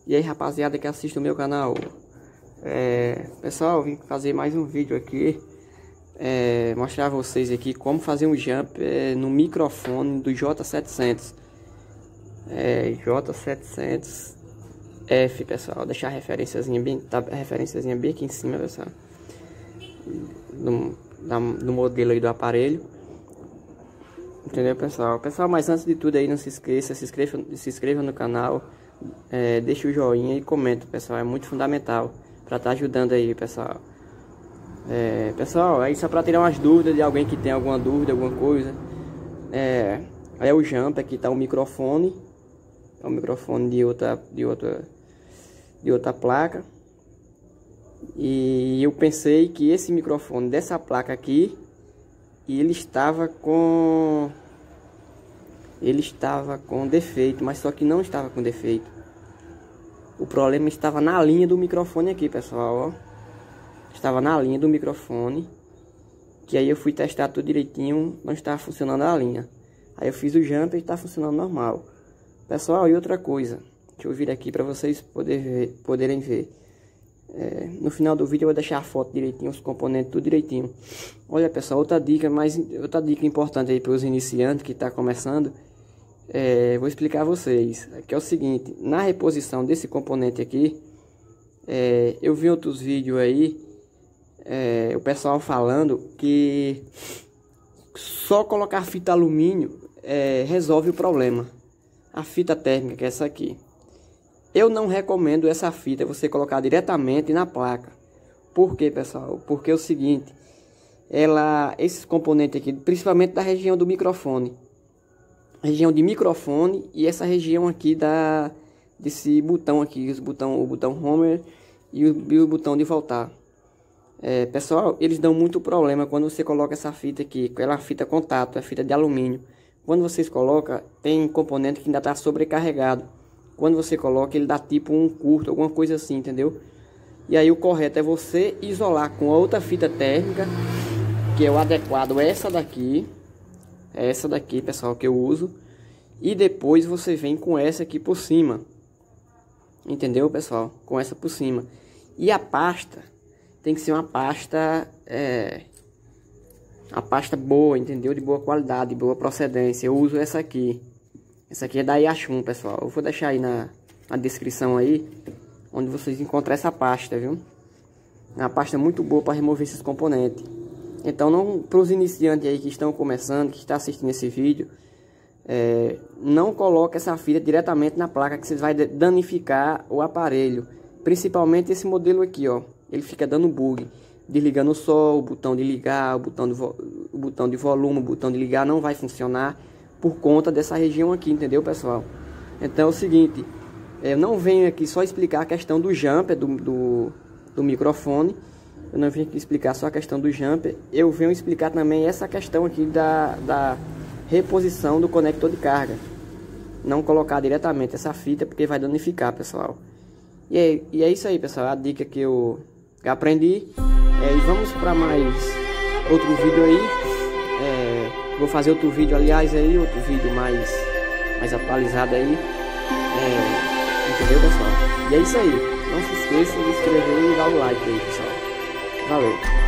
E aí, rapaziada que assiste o meu canal, pessoal, vim fazer mais um vídeo aqui, mostrar a vocês aqui como fazer um jump no microfone do J700, J700F, pessoal. Vou deixar a referenciazinha bem, bem aqui em cima, pessoal, do modelo aí do aparelho. Entendeu, pessoal? Pessoal, mas antes de tudo aí, não se esqueça, se inscreva no canal, deixa o joinha e comenta, pessoal, é muito fundamental para estar ajudando aí, pessoal. Pessoal, aí só para tirar umas dúvidas de alguém que tem alguma dúvida, alguma coisa, aí o jump, aqui tá o microfone, é um microfone de outra placa, e eu pensei que esse microfone dessa placa aqui, e ele estava com defeito, mas só que não estava com defeito. O problema estava na linha do microfone aqui, pessoal, ó. Estava na linha do microfone, que aí eu fui testar tudo direitinho, não estava funcionando a linha. Aí eu fiz o jump e está funcionando normal. Pessoal, e outra coisa, deixa eu vir aqui para vocês poderem ver. No final do vídeo eu vou deixar a foto direitinho, os componentes tudo direitinho. Olha, pessoal, outra dica importante aí para os iniciantes que está começando, vou explicar a vocês, que é o seguinte: na reposição desse componente aqui, eu vi outros vídeos aí, o pessoal falando que só colocar fita alumínio resolve o problema. A fita térmica, que é essa aqui, eu não recomendo essa fita você colocar diretamente na placa. Por quê, pessoal? Porque é o seguinte, esses componentes aqui, principalmente da região do microfone, região de microfone, e essa região aqui desse botão aqui, o botão homer e o botão de voltar, pessoal, eles dão muito problema quando você coloca essa fita aqui, aquela fita contato, é fita de alumínio. Quando vocês colocam, tem componente que ainda está sobrecarregado. Quando você coloca, ele dá tipo um curto, alguma coisa assim, entendeu? E aí o correto é você isolar com outra fita térmica, que é o adequado, essa daqui, pessoal, que eu uso. E depois você vem com essa aqui por cima, entendeu, pessoal? Com essa por cima. E a pasta tem que ser uma pasta, a pasta boa, entendeu? De boa qualidade, de boa procedência. Eu uso essa aqui. Essa aqui é da Yashun, pessoal. Eu vou deixar aí na descrição aí, onde vocês encontram essa pasta, viu? É uma pasta muito boa para remover esses componentes. Então, não, para os iniciantes aí que estão começando, que estão assistindo esse vídeo, não coloque essa fita diretamente na placa, que vocês vai danificar o aparelho. Principalmente esse modelo aqui, ó. Ele fica dando bug. Desligando só o botão de ligar, o botão de volume, o botão de ligar não vai funcionar por conta dessa região aqui, entendeu, pessoal? Então é o seguinte, eu não venho aqui só explicar a questão do jumper do microfone. Eu não venho aqui explicar só a questão do jumper. Eu venho explicar também essa questão aqui da reposição do conector de carga. Não colocar diretamente essa fita, porque vai danificar, pessoal. E é isso aí, pessoal, a dica que eu aprendi. E vamos para mais outro vídeo aí. Vou fazer outro vídeo, aliás, aí, outro vídeo mais atualizado aí. Entendeu, pessoal? E é isso aí. Não se esqueça de se inscrever e dar o like aí, pessoal. Valeu!